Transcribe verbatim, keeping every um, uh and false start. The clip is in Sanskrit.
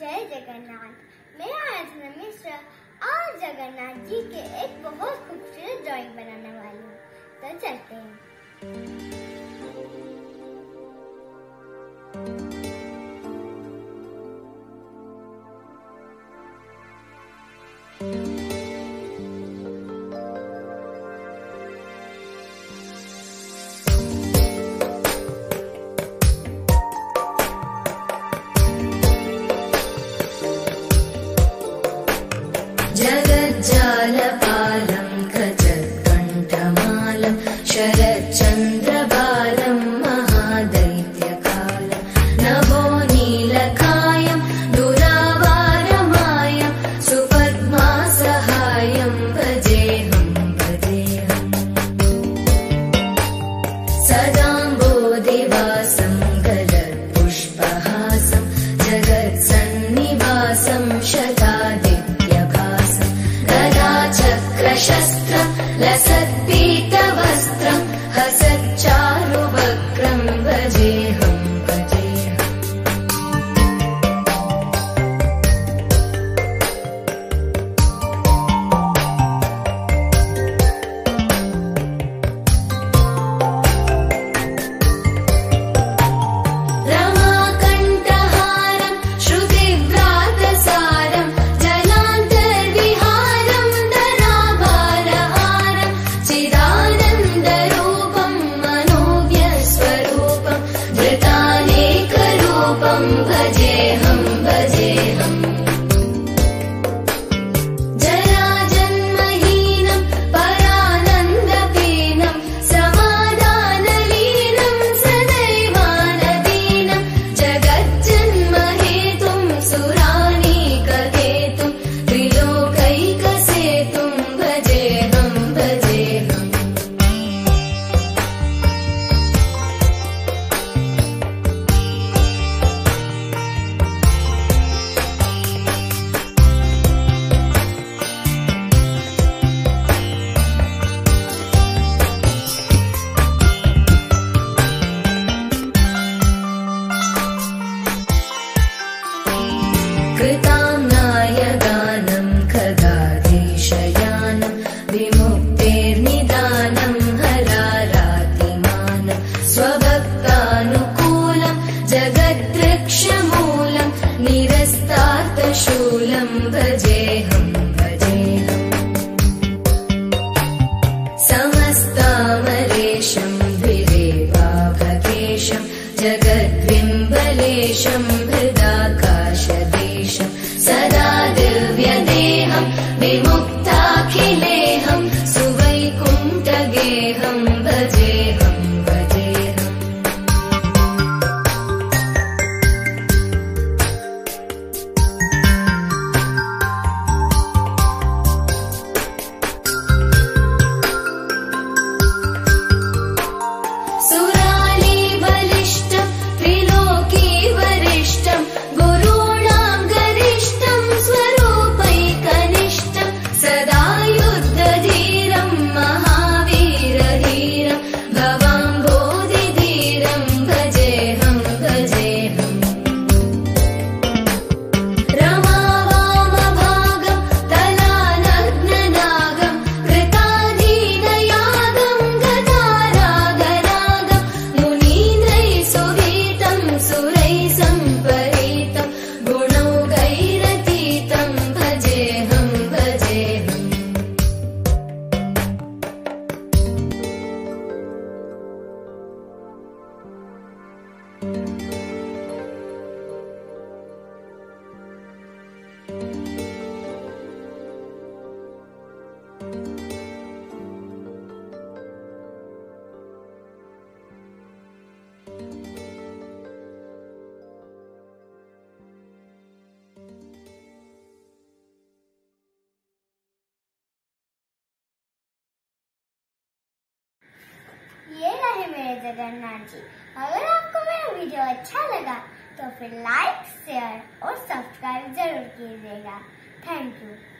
जय जगन्नाथ। मैं आराधना मिश्रा आज जगन्नाथ जी के एक बहुत खूबसूरत ड्राइंग बनाने वाली हूँ। तो चलते हैं। जगज्जालपालं खचत्कण्ठमालं शरच्चन्द्रबालं महादैत्यकालं नभो नीलकायं दुरावारमायं सुपद्मासहायं भजेऽहं भजेऽहम् सदाम्बोधिवासं गलत्पुष्पहासं जगत्सन्निवासं शतादित्यभासं शस्त्रं लसत्पीतवस्त्रं हसच्चारुवक्त्रं भजेऽहं भजेऽहम् रमाकण्ठहारं श्रुतिव्रातसारं जलान्तर्विहारं चिदानन्दरूपं मनोव्यस्वरूपं धृतानेकरूपं भजेऽहं भजेऽहम् जराजन्महीनं परानन्दपीनं समाधानलीनं सदैवानदीनं जगज्जन्महेतुं सुरानीकहेतुं त्रिलोकैकसेतुं भजेऽहं भजेऽहम् कृताम्नायगानं खगाधीशयानं विमुक्तेर्निदानं हरारातिमानं स्वभक्तानुकूलं जगद्वृक्षमूलं निरस्तार्थशूलं भजेऽहं भजेऽहम् समस्तामरेशं द्विरेवाभकेशं जगद्बिम्बलेशं हृदाकाशदेशं सदा दिव्यदेहं विमुक्ताखिलेहं सुवैकुण्ठगेहं भजेऽहं भजेऽहम् सुरालीबलिष्ठं त्रिलोकीवरिष्ठं गुरूणां गरिष्ठं स्वरूपैकनिष्ठं सदा युद्धधीरं महावीरधीरं भवाम्बोधिधीरं भजेऽहं भजेऽहम् रमावामभागं तलानग्ननागं कृताधीनयागं गतारागरागं मुनीन्द्रैः सुगीतं सुरैः सम्परीतं गुणौघैरतीतं भजेऽहं भजेऽहम् ये रहे मेरे जगन्नाथ जी। अगर आपको मेरा वीडियो अच्छा लगा तो फिर लाइक शेयर और सब्सक्राइब जरूर कीजिएगा। Thank you.